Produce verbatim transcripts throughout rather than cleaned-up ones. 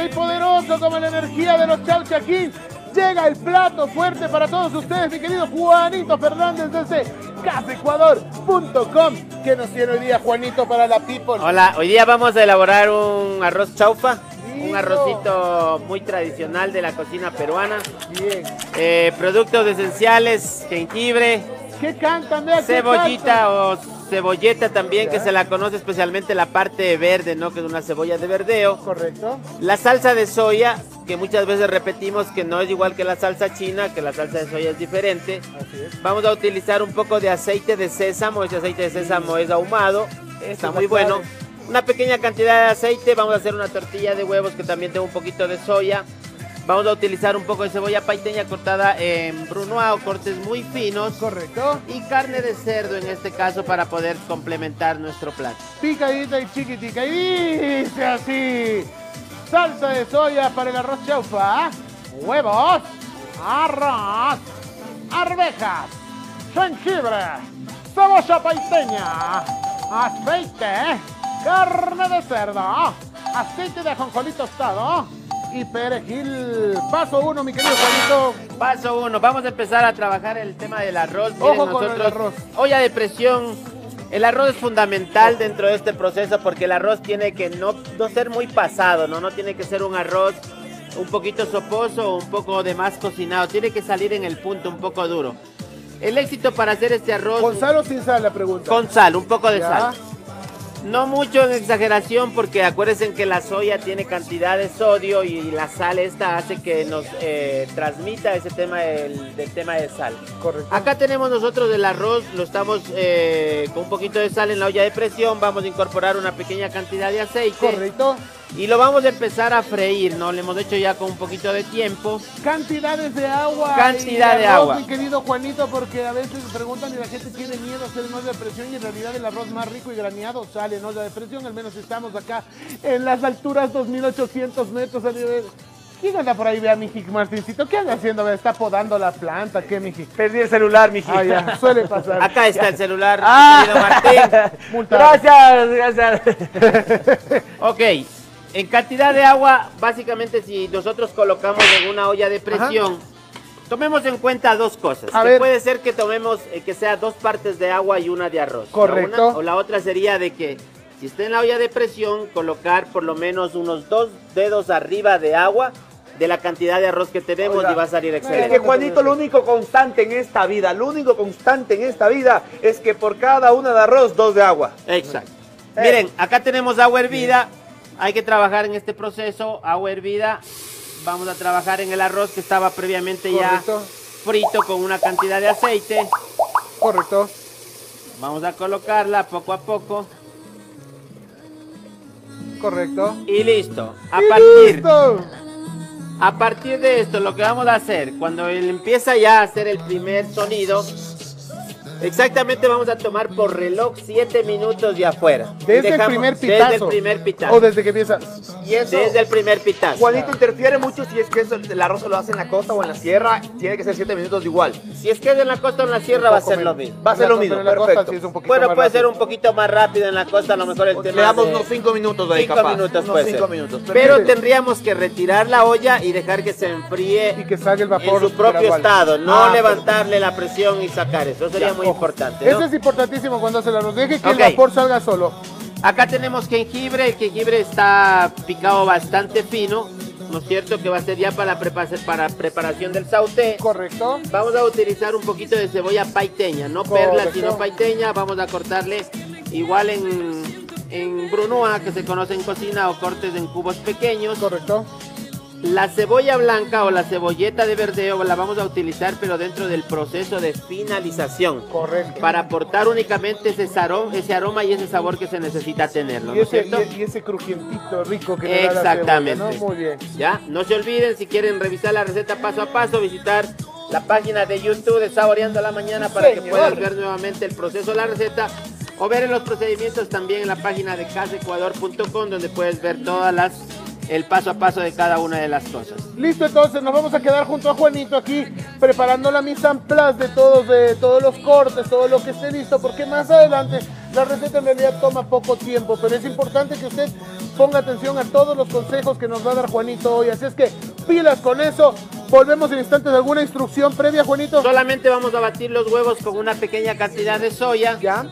y poderoso como la energía de los Chalchaquín. Llega el plato fuerte para todos ustedes, mi querido Juanito Fernández desde casa ecuador punto com. ¿Qué nos tiene hoy día, Juanito, para la people? Hola, hoy día vamos a elaborar un arroz chaufa. Lindo. Un arrocito muy tradicional de la cocina peruana. Bien. Eh, productos esenciales, jengibre, ¿Qué cantan? Vea, ¿qué cebollita cantan? o cebolleta también, Ya. que se la conoce especialmente la parte verde, ¿no? Que es una cebolla de verdeo. Correcto. La salsa de soya, que muchas veces repetimos que no es igual que la salsa china, que la salsa de soya es diferente. Así es. Vamos a utilizar un poco de aceite de sésamo. Ese aceite de sésamo es ahumado, está es muy la bueno. clave. Una pequeña cantidad de aceite. Vamos a hacer una tortilla de huevos que también tengo un poquito de soya. Vamos a utilizar un poco de cebolla paiteña cortada en brunoise o cortes muy finos. Correcto. Y carne de cerdo en este caso para poder complementar nuestro plato. Picadita y chiquitica. Y dice así. Salsa de soya para el arroz chaufa. Huevos. Arroz. Arvejas. Jengibre. Cebolla paiteña. Aceite. Carne de cerdo. Aceite de ajonjolí tostado. Y perejil. Paso uno, mi querido Juanito. Paso uno, vamos a empezar a trabajar el tema del arroz. Ojo Miren, con el arroz. Olla de presión. El arroz es fundamental dentro de este proceso porque el arroz tiene que no, no ser muy pasado, ¿no? No tiene que ser un arroz un poquito soposo o un poco de más cocinado. Tiene que salir en el punto un poco duro. El éxito para hacer este arroz... ¿Con sal o sin sal la pregunta? Con sal, un poco de Ya. sal. No mucho en exageración porque acuérdense que la soya tiene cantidad de sodio y la sal esta hace que nos eh, transmita ese tema del, del tema de sal. Correcto. Acá tenemos nosotros el arroz, lo estamos eh, con un poquito de sal en la olla de presión, vamos a incorporar una pequeña cantidad de aceite. Correcto. Y lo vamos a empezar a freír, ¿no? Lo hemos hecho ya con un poquito de tiempo. Cantidades de agua. Cantidad y de arroz, agua. Mi querido Juanito, porque a veces preguntan y la gente tiene miedo a hacer en olla de presión y en realidad el arroz más rico y graneado sale en olla de presión. Al menos estamos acá en las alturas dos mil ochocientos metros a nivel. ¿Quién anda por ahí? Vea, mi Jic Martincito. ¿Qué anda haciendo? ¿Está podando la planta? ¿Qué, mi Jic? Perdí el celular, mi Ah, ya, suele pasar. Acá está el celular, Ah. querido Martín. Multado. Gracias, gracias. Ok, en cantidad de agua, básicamente si nosotros colocamos en una olla de presión, tomemos en cuenta dos cosas. A que ver. puede ser que tomemos eh, que sea dos partes de agua y una de arroz. Correcto. La una, o la otra sería de que si está en la olla de presión, colocar por lo menos unos dos dedos arriba de agua de la cantidad de arroz que tenemos. Oiga, y va a salir Es excelente. que Juanito, lo único constante en esta vida, lo único constante en esta vida es que por cada una de arroz, dos de agua. Exacto. Eh. Miren, acá tenemos agua hervida. Hay que trabajar en este proceso, agua hervida. Vamos a trabajar en el arroz que estaba previamente Correcto. ya frito con una cantidad de aceite. Correcto. Vamos a colocarla poco a poco. Correcto. Y listo. A ¡Y partir, listo! a partir de esto, lo que vamos a hacer, cuando él empieza ya a hacer el primer sonido, exactamente vamos a tomar por reloj siete minutos de afuera. Y Desde el dejamos- primer Desde pitazo. el primer pitazo. O desde que empieza. Y eso, Desde el primer pitazo. Juanito, interfiere mucho si es que eso, el arroz se lo hace en la costa o en la sierra, tiene que ser siete minutos igual. Si es que es en la costa o en la sierra va a ser lo mismo. Va a ser lo En la mismo, costa- en la costa perfecto. sí es un poquito Bueno, más puede ser rápido. un poquito más rápido en la costa, a lo mejor el tema Le damos de unos cinco minutos de ahí, cinco capaz. minutos unos puede cinco ser. minutos. Pero Perfecto. tendríamos que retirar la olla y dejar que se enfríe Y que salga el vapor en su propio gradual. estado, no Ah, levantarle la presión y sacar eso. Eso sería Ya, muy ojo. importante, ¿no? Eso es importantísimo cuando hace el arroz. Deje que Ok. el vapor salga solo. Acá tenemos jengibre, el jengibre está picado bastante fino, ¿no es cierto? Que va a ser ya para la prepa- para preparación del sauté. Correcto. Vamos a utilizar un poquito de cebolla paiteña, no perla, Correcto. sino paiteña. Vamos a cortarle igual en, en brunoise, que se conoce en cocina, o cortes en cubos pequeños. Correcto. La cebolla blanca o la cebolleta de verdeo la vamos a utilizar, pero dentro del proceso de finalización. Correcto. Para aportar únicamente ese, sarón, ese aroma y ese sabor que se necesita tenerlo, Y ¿no es ese, cierto? y, y ese crujientito rico que le da la Exactamente. cebolla, ¿no? Muy bien. Ya, no se olviden, si quieren revisar la receta paso a paso, visitar la página de YouTube de Saboreando la Mañana para que Señor. puedan ver nuevamente el proceso de la receta, o ver en los procedimientos también en la página de casa ecuador punto com, donde puedes ver todas las el paso a paso de cada una de las cosas. Listo, entonces nos vamos a quedar junto a Juanito aquí preparando la mise en place de todos, de todos los cortes, todo lo que esté listo, porque más adelante la receta en realidad toma poco tiempo, pero es importante que usted ponga atención a todos los consejos que nos va a dar Juanito hoy, así es que pilas con eso. Volvemos en instantes. ¿Alguna instrucción previa, Juanito? Solamente vamos a batir los huevos con una pequeña cantidad de soya. Ya.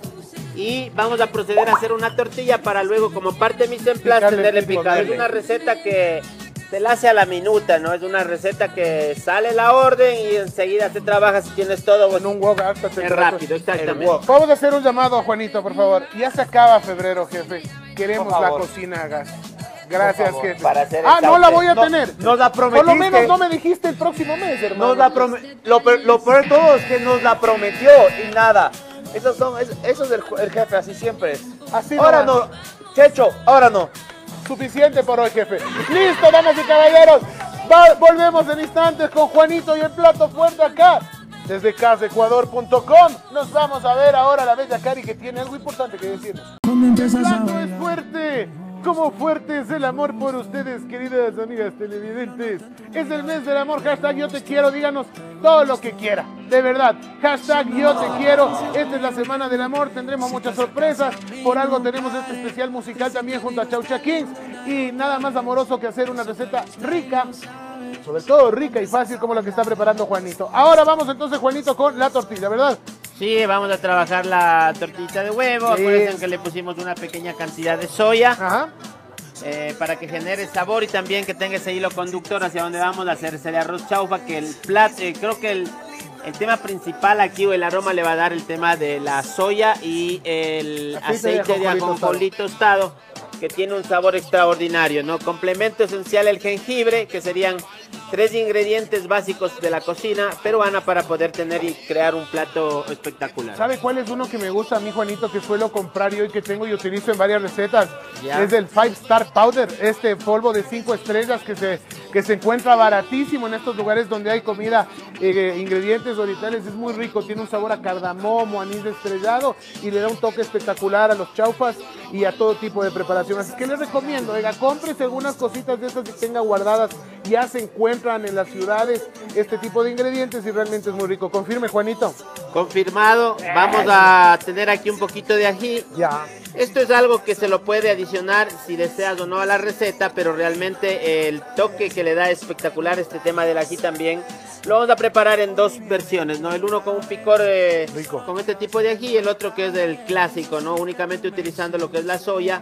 Y vamos a proceder a hacer una tortilla para luego, como parte de mise en place, tenerle picado. Es una receta que se la hace a la minuta, ¿no? Es una receta que sale la orden y enseguida se trabaja si tienes todo. Con un wok alta es rápido, exactamente. Vamos a hacer un llamado a Juanito, por favor. Ya se acaba febrero, jefe. Queremos la cocina a gas. Gracias, jefe. Para hacer ah, no la voy a no, tener. Nos la prometiste. Por lo menos no me dijiste el próximo mes, hermano. Nos la prom- lo, peor, lo peor de todo es que nos la prometió y nada. Esos son, es, eso es el, el jefe, así siempre es. Así ahora no, no, Checho, ahora no. Suficiente por hoy, jefe. Listo, damas y caballeros. Va, volvemos en instantes con Juanito y el plato fuerte acá. Desde casa ecuador punto com nos vamos a ver ahora a la bella Cari que tiene algo importante que decirnos. El plato es fuerte. Como fuerte es el amor por ustedes, queridas amigas televidentes. Es el mes del amor, hashtag yo te quiero, díganos todo lo que quiera, de verdad. Hashtag yo te quiero, esta es la semana del amor, tendremos muchas sorpresas. Por algo tenemos este especial musical también junto a Chaucha Kings. Y nada más amoroso que hacer una receta rica, sobre todo rica y fácil como la que está preparando Juanito. Ahora vamos entonces, Juanito, con la tortilla, ¿verdad? Sí, vamos a trabajar la tortillita de huevo. Sí. Acuérdense que le pusimos una pequeña cantidad de soya. Ajá. Eh, para que genere sabor y también que tenga ese hilo conductor hacia donde vamos a hacer ese arroz chaufa, que el plato, eh, creo que el, el tema principal aquí o el aroma le va a dar el tema de la soya y el aceite, aceite de ajonjolí tostado, que tiene un sabor extraordinario, ¿no? Complemento esencial el jengibre, que serían tres ingredientes básicos de la cocina peruana para poder tener y crear un plato espectacular. ¿Sabe cuál es uno que me gusta a mí, Juanito, que suelo comprar y hoy que tengo y utilizo en varias recetas? Ya. Es el Five Star Powder, este polvo de cinco estrellas que se, que se encuentra baratísimo en estos lugares donde hay comida, eh, ingredientes orientales. Es muy rico, tiene un sabor a cardamomo, anís estrellado y le da un toque espectacular a los chaufas y a todo tipo de preparación. Así que les recomiendo, oiga, cómprese algunas cositas de estas que tenga guardadas. Ya se encuentran en las ciudades este tipo de ingredientes y realmente es muy rico. Confirme, Juanito. Confirmado. Vamos a tener aquí un poquito de ají. Ya. Esto es algo que se lo puede adicionar si deseas o no a la receta, pero realmente el toque que le da espectacular este tema del ají también. Lo vamos a preparar en dos versiones, ¿no? El uno con un picor eh, con este tipo de ají y el otro que es el clásico, ¿no? Únicamente utilizando lo que es la soya,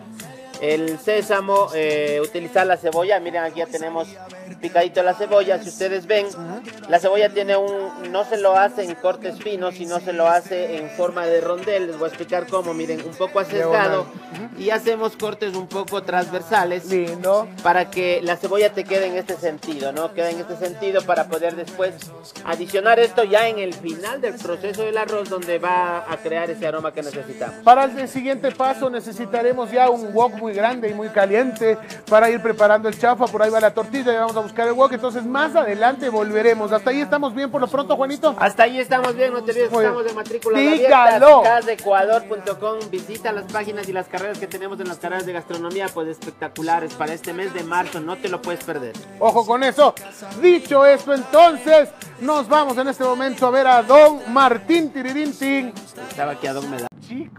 el sésamo, eh, utilizar la cebolla. Miren, aquí ya tenemos picadito la cebolla. Si ustedes ven, uh-huh. la cebolla tiene un, no se lo hace en cortes finos, sino se lo hace en forma de rondel. Les voy a explicar cómo. Miren, un poco asesgado uh-huh. y hacemos cortes un poco transversales. Lindo. Para que la cebolla te quede en este sentido, ¿no? Quede en este sentido para poder después adicionar esto ya en el final del proceso del arroz, donde va a crear ese aroma que necesitamos. Para el siguiente paso necesitaremos ya un wok muy grande y muy caliente para ir preparando el chaufa. Por ahí va la tortilla y vamos a buscar el wok. Entonces más adelante volveremos. Hasta ahí estamos bien por lo pronto, Juanito. Hasta ahí estamos bien. No te olvides que estamos de matrícula Dígalo. casa ecuador punto com. Visita las páginas y las carreras que tenemos en las carreras de gastronomía, pues espectaculares para este mes de marzo. No te lo puedes perder. Ojo con eso. Dicho esto, entonces nos vamos en este momento a ver a Don Martín Tiririntín. Estaba aquí a Don Meda. Chicos,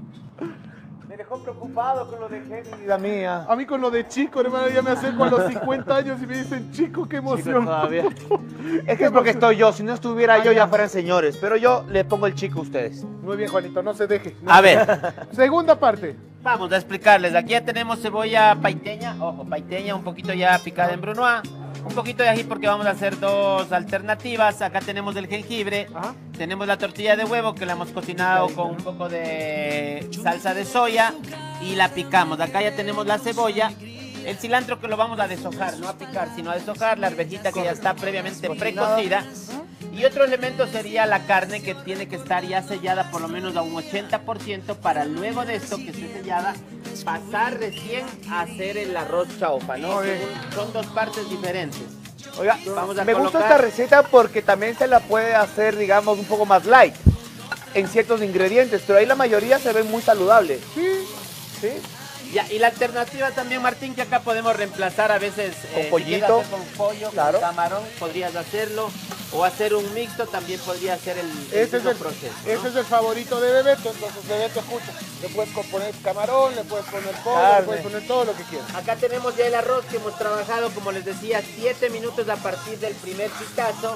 me dejó preocupado con lo de Jenny, vida mía. A mí con lo de chico, hermano, ya me acerco a los cincuenta años y me dicen chico, qué emoción. Todavía. Es que es porque estoy yo, si no estuviera yo ya fueran señores, pero yo le pongo el chico a ustedes. Muy bien, Juanito, no se deje. No a se ver. deje. Segunda parte. Vamos a explicarles, aquí ya tenemos cebolla paiteña, ojo, paiteña, un poquito ya picada en brunoise, un poquito de ají porque vamos a hacer dos alternativas. Acá tenemos el jengibre, ajá. Tenemos la tortilla de huevo que la hemos cocinado con un poco de salsa de soya y la picamos. Acá ya tenemos la cebolla, el cilantro que lo vamos a deshojar, no a picar, sino a deshojar, la arvejita que ya está previamente precocida. Y otro elemento sería la carne, que tiene que estar ya sellada por lo menos a un ochenta por ciento para luego de esto que esté sellada pasar recién a hacer el arroz chaufa, ¿no? Son, son dos partes diferentes. Oiga, vamos a me colocar... gusta esta receta porque también se la puede hacer, digamos, un poco más light en ciertos ingredientes, pero ahí la mayoría se ven muy saludables. Sí, sí. Ya, y la alternativa también, Martín, que acá podemos reemplazar a veces con eh, pollito, si quieres hacer con pollo, claro, con camarón, podrías hacerlo, o hacer un mixto, también podría ser el, el Ese es mismo el, proceso, ¿no? ese es el favorito de Bebeto, entonces Bebeto escucha. Le puedes poner camarón, le puedes poner pollo, Carne. le puedes poner todo lo que quieras. Acá tenemos ya el arroz que hemos trabajado, como les decía, siete minutos a partir del primer pistazo.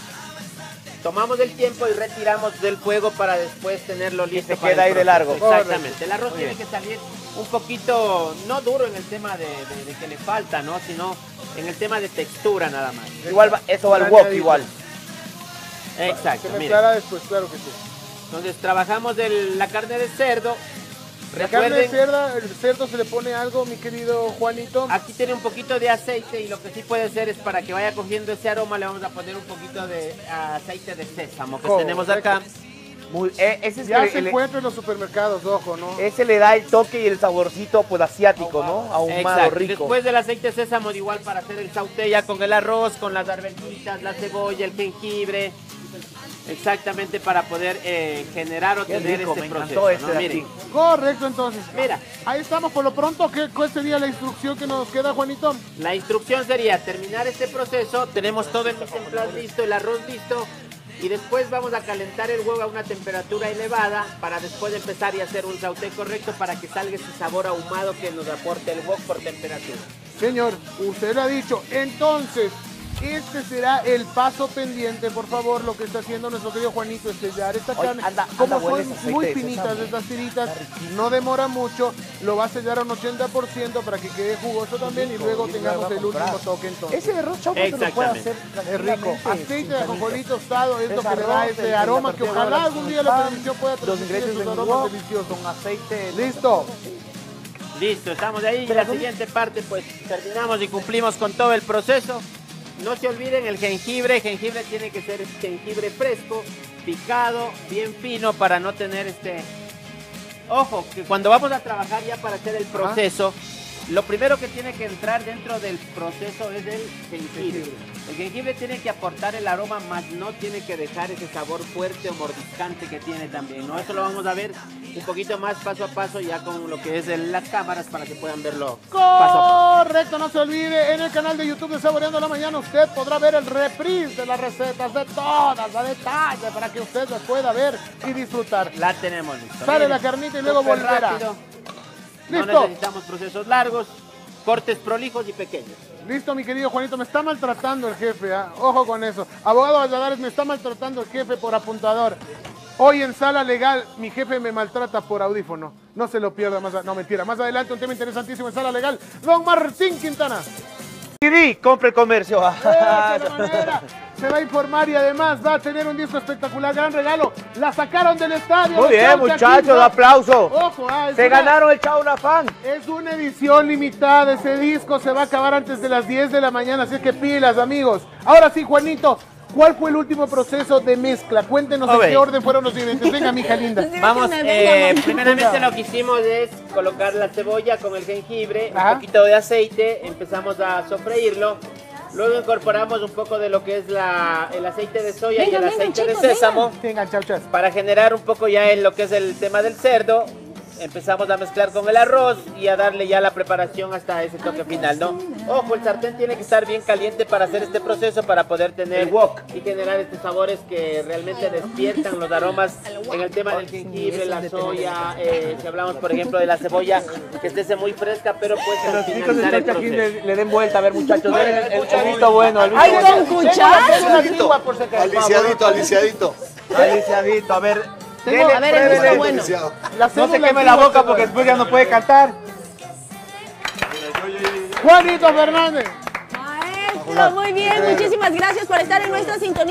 Tomamos el tiempo y retiramos del fuego para después tenerlo listo. se para queda el ahí de proceso. largo. Exactamente. El arroz Muy tiene bien. que salir un poquito, no duro en el tema de, de- de que le falta, ¿no? Sino en el tema de textura nada más. Igual va- eso va al wok igual. Exacto, Se mire. mezclará después, claro que sí. Entonces trabajamos el- la carne de cerdo. La carne de Recuerden, cerda, el cerdo se le pone algo, mi querido Juanito. aquí tiene un poquito de aceite y lo que sí puede ser es para que vaya cogiendo ese aroma, le vamos a poner un poquito de aceite de sésamo que Correcto. tenemos acá. Muy, eh, ese, es Ya el- se el- encuentra en los supermercados, ojo, ¿no? ese le da el toque y el saborcito pues asiático, ¿no? Ahumado, Exacto. rico. Después del aceite de sésamo, igual para hacer el sauté ya con el arroz, con las arvejitas, la cebolla, el jengibre. Exactamente para poder eh, generar o Qué tener rico, este me proceso. encantó este ¿no? de Miren, aquí. Correcto, entonces. mira, Ahí estamos, por lo pronto, ¿qué, ¿cuál sería la instrucción que nos queda, Juanito? la instrucción sería terminar este proceso, tenemos todo el mise en place listo, el arroz listo, y después vamos a calentar el huevo a una temperatura elevada para después empezar y hacer un sauté correcto para que salga ese sabor ahumado que nos aporte el wok por temperatura. Señor, usted lo ha dicho. Entonces, este será el paso pendiente, por favor, lo que está haciendo nuestro querido Juanito es sellar esta Oye, carne. anda- Como anda, huele son ese muy aceite de finitas sésamo. estas tiritas, no demora mucho, lo va a sellar a un ochenta por ciento para que quede jugoso también y luego tengamos el último toque entonces. Ese arroz chaufa se lo puede Exactamente. hacer Es rico. Aceite de ajonjolí tostado es lo Es que le da arroz, ese el- aroma el que partido ojalá de algún día la pan, televisión pueda los transmitir ingredientes esos de aromas wok, deliciosos. con aceite. Listo. Listo, estamos de ahí. Pero La ¿cómo? siguiente parte, pues terminamos y cumplimos con todo el proceso. No se olviden el jengibre. Jengibre tiene que ser jengibre fresco, picado, bien fino para no tener este... Ojo, que cuando vamos a trabajar ya para hacer el proceso, lo primero que tiene que entrar dentro del proceso es el jengibre. El jengibre tiene que aportar el aroma, más no tiene que dejar ese sabor fuerte o mordiscante que tiene también, ¿no? Eso lo vamos a ver un poquito más paso a paso ya con lo que es el- las cámaras para que puedan verlo paso a Correcto, no se olvide, en el canal de YouTube de Saboreando la Mañana usted podrá ver el reprise de las recetas, de todas, a detalle, para que usted las pueda ver y disfrutar. paso. La tenemos lista. Sale Miren, la carnita y luego súper volverá. rápido. No Listo. necesitamos procesos largos, cortes prolijos y pequeños. Listo, mi querido Juanito, me está maltratando el jefe, ¿ah? Ojo con eso. Abogado Valladares, me está maltratando el jefe por apuntador. Hoy en sala legal, mi jefe me maltrata por audífono. No se lo pierda más, a- no mentira. Más adelante un tema interesantísimo en sala legal. Don Martín Quintana. C D, compre el comercio. De la manera, se va a informar y además va a tener un disco espectacular, gran regalo. La sacaron del estadio. Muy los bien, Chaucha muchachos, Kings. aplauso. Ojo, ah, es Se una- ganaron el Chaula Fan. Es una edición limitada, ese disco se va a acabar antes de las diez de la mañana, así que pilas, amigos. Ahora sí, Juanito, ¿cuál fue el último proceso de mezcla? Cuéntenos A en ver. qué orden fueron los ingredientes. Venga, mija linda. Vamos, me eh, venga, primeramente lo que hicimos es colocar la cebolla con el jengibre, Ajá. un poquito de aceite, empezamos a sofreírlo. Luego incorporamos un poco de lo que es la, el aceite de soya y Venga, el venga, aceite chicos, de sésamo Venga, chau, chau. para generar un poco ya en lo que es el tema del cerdo. Empezamos a mezclar con el arroz y a darle ya la preparación hasta ese toque final, ¿no? Ojo, el sartén tiene que estar bien caliente para hacer este proceso, para poder tener El wok. y generar estos sabores que realmente despiertan los aromas en el tema del jengibre, la soya, eh, si hablamos por ejemplo de la cebolla, que esté muy fresca, pero pues Que al los chicos de finalizar el Chaucha aquí proceso. le, le den vuelta, a ver muchachos, Oye, ven el, el, escucha, el visto bueno, el visto ¡Ay, bueno. don Cuchar! Aliciadito, aliciadito. Aliciadito, a ver. Tengo- dele, a ver, el pruébele. visto bueno. Aliciado. La No se cédula queme la antigua, boca porque señora. después ya no puede cantar. Juanito Fernández. Maestro, muy bien. Muchísimas gracias por estar en nuestra sintonía.